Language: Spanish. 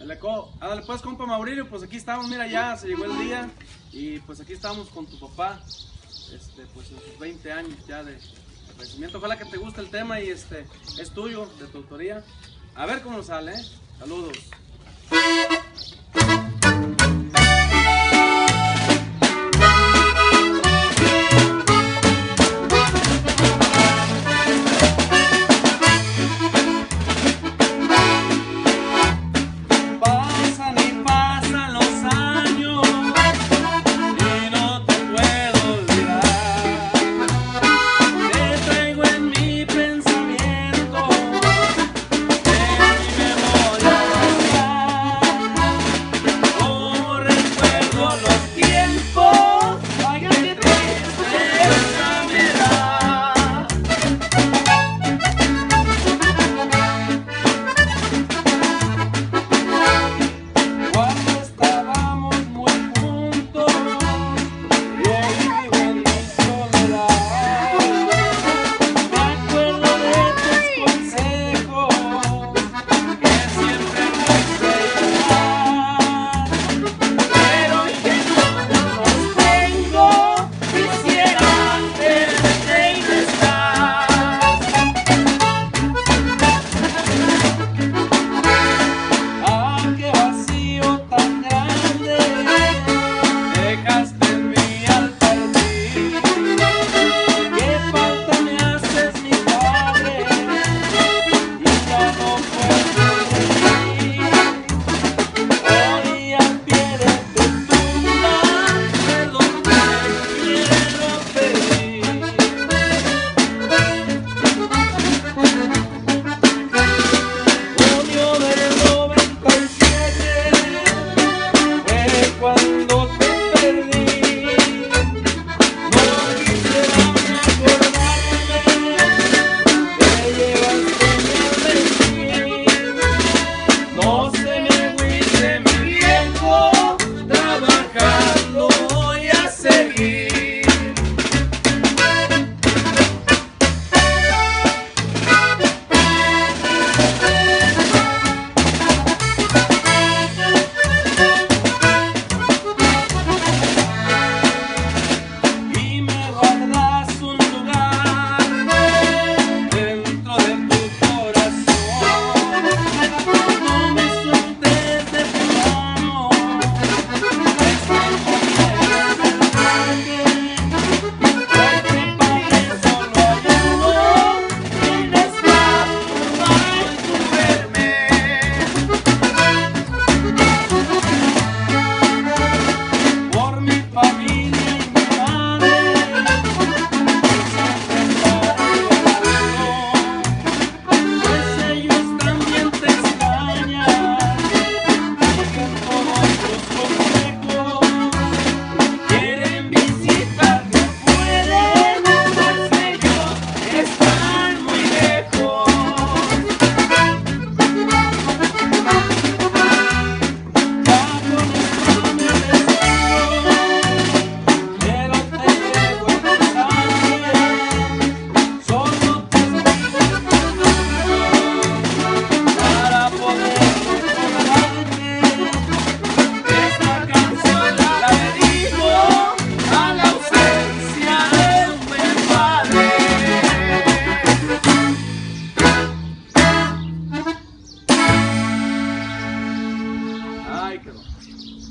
Ándale pues, compa Maurilio, pues aquí estamos, mira, ya se llegó el día y pues aquí estamos con tu papá, pues en sus 20 años ya de fallecimiento. Ojalá que te guste el tema y es tuyo, de tu autoría. A ver cómo sale, ¿eh? Saludos. Ay, quedó.